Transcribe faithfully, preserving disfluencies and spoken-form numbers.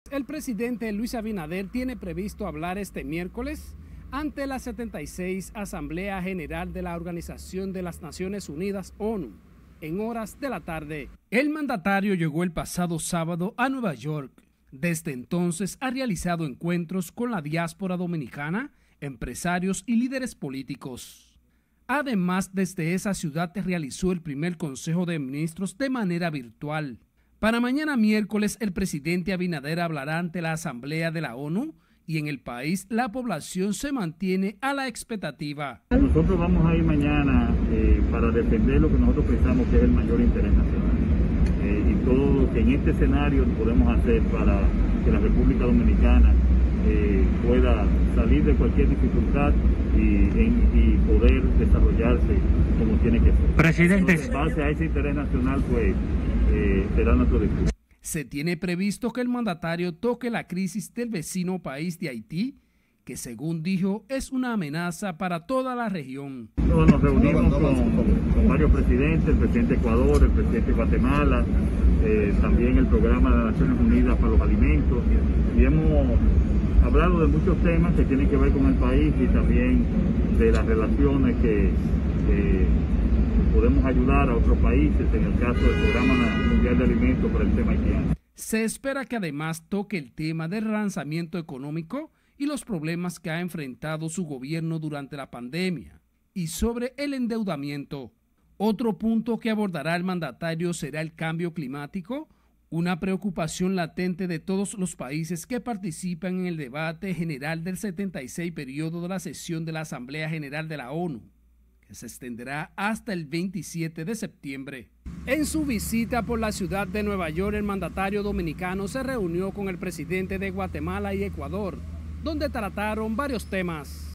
El presidente Luis Abinader tiene previsto hablar este miércoles ante la setenta y seis Asamblea General de la Organización de las Naciones Unidas, ONU, en horas de la tarde. El mandatario llegó el pasado sábado a Nueva York. Desde entonces ha realizado encuentros con la diáspora dominicana, empresarios y líderes políticos. Además, desde esa ciudad realizó el primer Consejo de Ministros de manera virtual. Para mañana miércoles, el presidente Abinader hablará ante la Asamblea de la ONU y en el país la población se mantiene a la expectativa. Nosotros vamos a ir mañana eh, para defender lo que nosotros pensamos que es el mayor interés nacional eh, y todo lo que en este escenario podemos hacer para que la República Dominicana eh, pueda salir de cualquier dificultad y, en, y poder desarrollarse como tiene que ser. Presidente, entonces, en base a ese interés nacional, pues eh, será nuestro discurso. Se tiene previsto que el mandatario toque la crisis del vecino país de Haití, que según dijo es una amenaza para toda la región. Nos reunimos con, con, con varios presidentes, el presidente de Ecuador, el presidente de Guatemala, eh, también el programa de las Naciones Unidas para los alimentos, y hemos hablado de muchos temas que tienen que ver con el país y también de las relaciones que eh, podemos ayudar a otros países, en el caso del Programa Mundial de Alimentos para el tema haitiano. Se espera que además toque el tema del relanzamiento económico y los problemas que ha enfrentado su gobierno durante la pandemia, y sobre el endeudamiento. Otro punto que abordará el mandatario será el cambio climático, una preocupación latente de todos los países que participan en el debate general del setenta y seis periodo de la sesión de la Asamblea General de la ONU, que se extenderá hasta el veintisiete de septiembre. En su visita por la ciudad de Nueva York, el mandatario dominicano se reunió con el presidente de Guatemala y Ecuador, donde trataron varios temas.